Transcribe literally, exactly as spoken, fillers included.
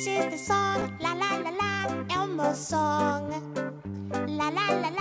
This is the song, la la la la, Elmo's song. La la la la.